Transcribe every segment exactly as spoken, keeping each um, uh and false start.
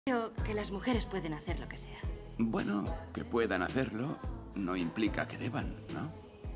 Creo que las mujeres pueden hacer lo que sea. Bueno, que puedan hacerlo no implica que deban, ¿no?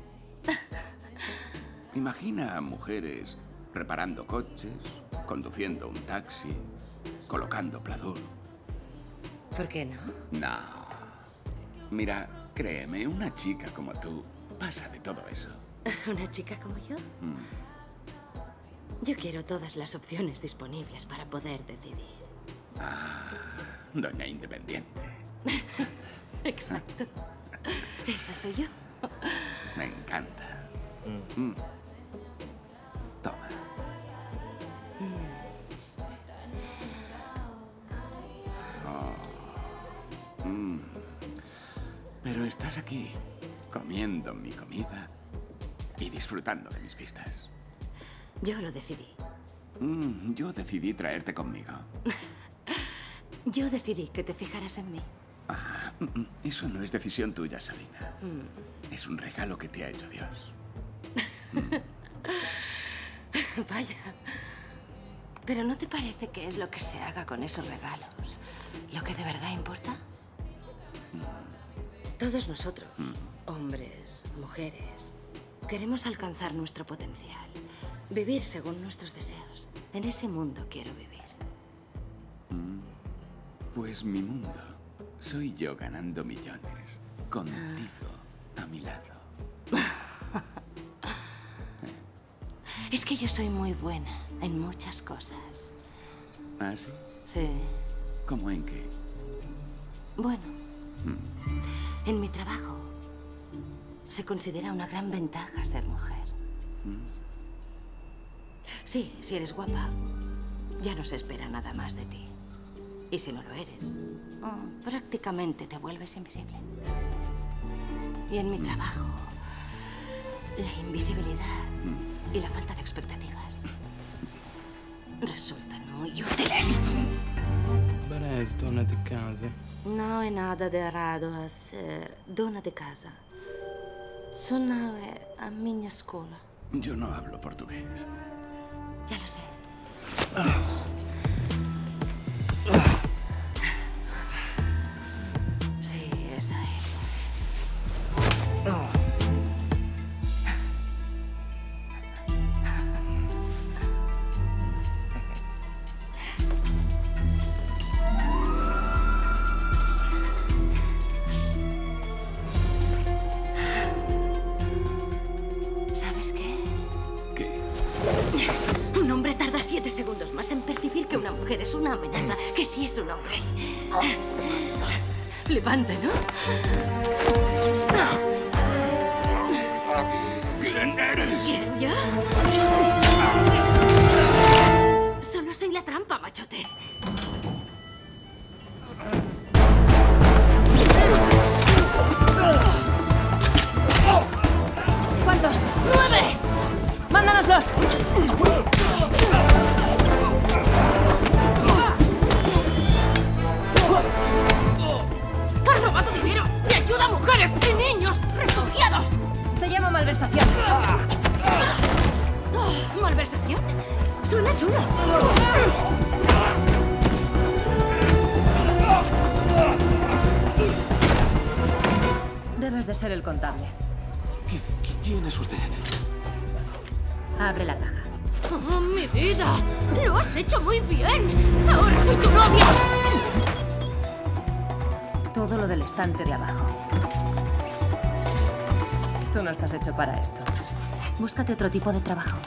Imagina a mujeres reparando coches, conduciendo un taxi, colocando pladur. ¿Por qué no? No. Mira, créeme, una chica como tú pasa de todo eso. ¿Una chica como yo? Mm. Yo quiero todas las opciones disponibles para poder decidir. Ah, doña Independiente. Exacto. Esa soy yo. Me encanta. Mm. Toma. Oh. Mm. Pero estás aquí, comiendo mi comida y disfrutando de mis vistas. Yo lo decidí. Mm, yo decidí traerte conmigo. Yo decidí que te fijaras en mí. Ah, eso no es decisión tuya, Sabina. Mm. Es un regalo que te ha hecho Dios. Vaya. ¿Pero no te parece que es lo que se haga con esos regalos lo que de verdad importa? Mm. Todos nosotros, mm. hombres, mujeres, queremos alcanzar nuestro potencial. Vivir según nuestros deseos. En ese mundo quiero vivir. Mm. Pues mi mundo soy yo ganando millones. Contigo ah. a mi lado. Es que yo soy muy buena en muchas cosas. ¿Ah, sí? Sí. ¿Cómo en qué? Bueno, mm. en mi trabajo se considera una gran ventaja ser mujer. Mm. Sí, si eres guapa, ya no se espera nada más de ti. Y si no lo eres, oh, prácticamente te vuelves invisible. Y en mi trabajo, la invisibilidad y la falta de expectativas resultan muy útiles. Parece dona de casa. No hay nada de raro a ser dona de casa. Suonare a mi escuela. Yo no hablo portugués. Ya lo sé. Sí, esa es. ¿Sabes qué? ¿Qué? Un hombre tarda siete segundos más en percibir que una mujer es una amenaza que si es un hombre. Flipante, ¿no? ¿Quién eres? ¿Quién, yo? Solo soy la trampa, machote. ¿Cuántos? ¡Nueve! ¡Mándanoslos! ¡Has robado dinero y ayuda a mujeres y niños refugiados! Se llama malversación. Oh, ¿malversación? Suena chulo. Debes de ser el contable. ¿Quién es usted? Abre la caja. ¡Oh, mi vida! ¡Lo has hecho muy bien! ¡Ahora soy tu novia! Todo lo del estante de abajo. Tú no estás hecho para esto. Búscate otro tipo de trabajo.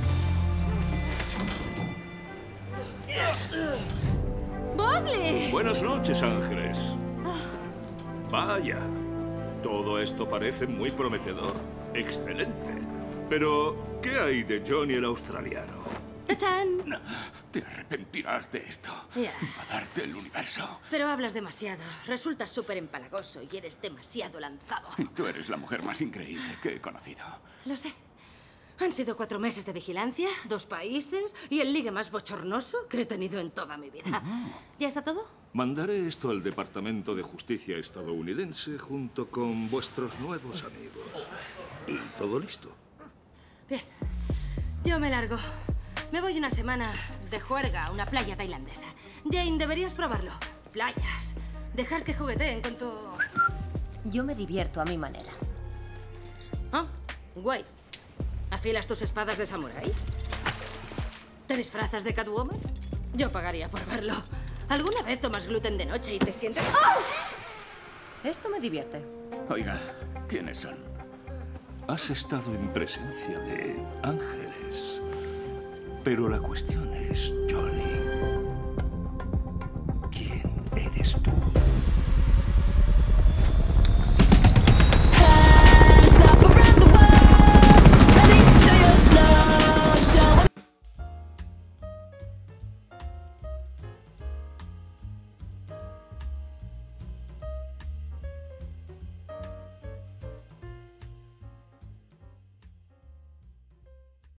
¡Bosley! Buenas noches, ángeles. Vaya, todo esto parece muy prometedor. Excelente. Pero, ¿qué hay de Johnny el australiano? ¡Tachán! Te arrepentirás de esto. Ya. Va a darte el universo. Pero hablas demasiado. Resultas súper empalagoso y eres demasiado lanzado. Tú eres la mujer más increíble que he conocido. Lo sé. Han sido cuatro meses de vigilancia, dos países y el ligue más bochornoso que he tenido en toda mi vida. ¿Ya está todo? Mandaré esto al Departamento de Justicia estadounidense junto con vuestros nuevos amigos. Y todo listo. Bien. Yo me largo. Me voy una semana de juerga a una playa tailandesa. Jane, deberías probarlo. Playas. Dejar que jugueteen con tu... Yo me divierto a mi manera. Ah, guay. ¿Afilas tus espadas de samurái? ¿Te disfrazas de Catwoman? Yo pagaría por verlo. ¿Alguna vez tomas gluten de noche y te sientes...? ¡Oh! Esto me divierte. Oiga, ¿quiénes son? Has estado en presencia de ángeles. Pero la cuestión es, John,